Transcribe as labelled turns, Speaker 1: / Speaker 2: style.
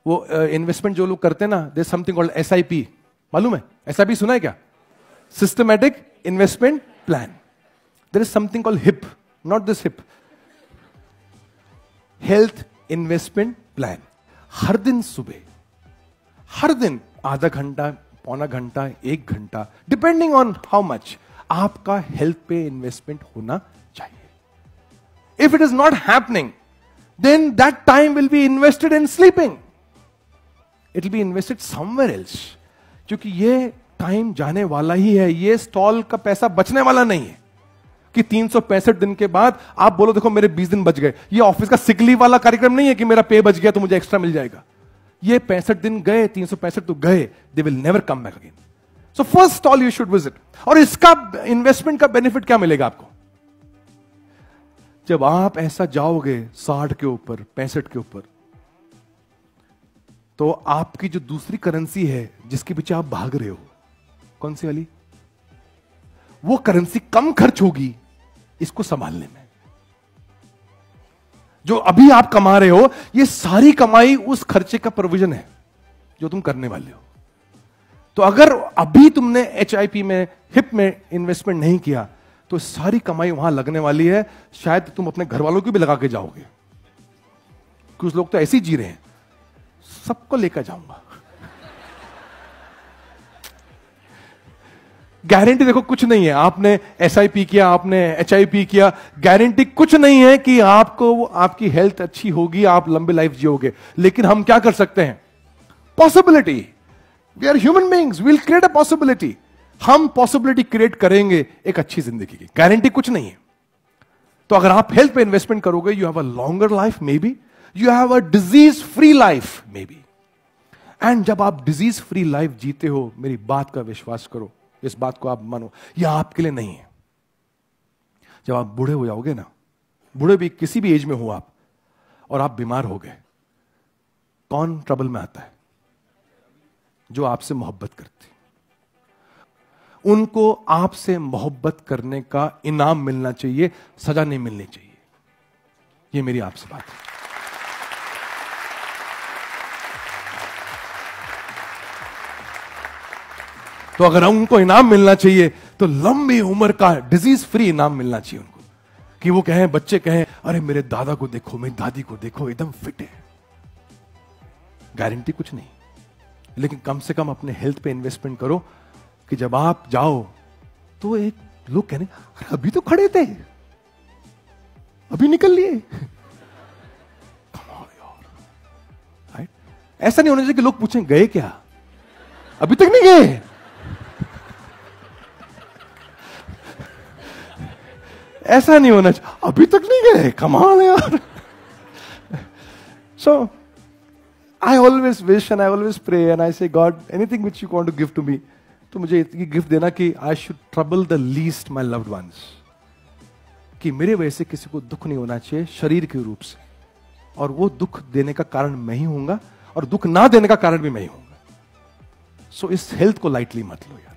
Speaker 1: वो इन्वेस्टमेंट जो लोग करते हैं ना, देयर समथिंग कॉल्ड एसआईपी, मालूम है? एसआईपी सुना है क्या? Systematic investment plan. There is something called hip, not this hip, health investment plan. हर दिन सुबह, हर दिन आधा घंटा, पौना घंटा, 1 घंटा, डिपेंडिंग ऑन हाउ मच, आपका हेल्थ पे इन्वेस्टमेंट होना चाहिए. If it is not happening, then that time will be invested in sleeping. It will be invested somewhere else. क्योंकि ये टाइम जाने वाला ही है, ये स्टॉल का पैसा बचने वाला नहीं है कि 365 दिन के बाद आप बोलो देखो मेरे 20 दिन बच गए. ये ऑफिस का सिक लीव वाला कार्यक्रम नहीं है कि मेरा पे बच गया तो मुझे एक्स्ट्रा मिल जाएगा. ये 65 दिन गए, 365 तो गए, they will never come back again. So first stall you should visit. और इसका इन्वेस्टमेंट का बेनिफिट क्या मिलेगा आपको? जब आप ऐसा जाओगे 60 के ऊपर, 65 के ऊपर, तो आपकी जो दूसरी करेंसी है जिसके पीछे आप भाग रहे हो, कौन सी वाली, वो करेंसी कम खर्च होगी इसको संभालने में. जो अभी आप कमा रहे हो, ये सारी कमाई उस खर्चे का प्रोविजन है जो तुम करने वाले हो. तो अगर अभी तुमने एचआईपी में, हिप में इन्वेस्टमेंट नहीं किया, तो सारी कमाई वहां लगने वाली है. शायद तुम अपने घर वालों की भी लगा के जाओगे. कुछ लोग तो ऐसे ही जी रहे हैं, सबको लेकर जाऊंगा. गारंटी देखो कुछ नहीं है. आपने एसआईपी किया, आपने एचआईपी किया, गारंटी कुछ नहीं है कि आपको आपकी हेल्थ अच्छी होगी, आप लंबी लाइफ जियोगे. लेकिन हम क्या कर सकते हैं? Possibility. We are human beings, we will create a possibility. हम पॉसिबिलिटी क्रिएट करेंगे एक अच्छी जिंदगी की. गारंटी कुछ नहीं है. तो अगर आप हेल्थ पे इन्वेस्टमेंट करोगे, you have a longer life, maybe you have a disease free life, maybe. And जब आप डिजीज फ्री लाइफ जीते हो, मेरी बात का विश्वास करो, इस बात को आप मानो, यह आपके लिए नहीं है. जब आप बूढ़े हो जाओगे ना, बूढ़े भी किसी भी एज में हो आप, और आप बीमार हो गए, कौन ट्रबल में आता है? जो आपसे मोहब्बत करती. उनको आपसे मोहब्बत करने का इनाम मिलना चाहिए, सजा नहीं मिलनी चाहिए. यह मेरी आपसे बात है. तो अगर उनको इनाम मिलना चाहिए, तो लंबी उम्र का डिजीज फ्री इनाम मिलना चाहिए उनको. कि वो कहें, बच्चे कहें, अरे मेरे दादा को देखो, मेरी दादी को देखो, एकदम फिट है. गारंटी कुछ नहीं, लेकिन कम से कम अपने हेल्थ पे इन्वेस्टमेंट करो कि जब आप जाओ तो एक लोग कहने, अरे अभी तो खड़े थे, अभी निकल लिए. राइट? ऐसा नहीं होना चाहिए कि लोग पूछें गए क्या, अभी तक नहीं गए. ऐसा नहीं होना चाहिए, अभी तक नहीं गए, कमाल है यार. So I always wish and I always pray and I say, God, anything which you want to give to me, तो मुझे ये गिफ्ट देना कि I should trouble the least my loved ones. कि मेरे वजह से किसी को दुख नहीं होना चाहिए शरीर के रूप से, और वो दुख देने का कारण मैं ही हूंगा, और दुख ना देने का कारण भी मैं ही हूंगा. सो इस हेल्थ को लाइटली मत लो यार.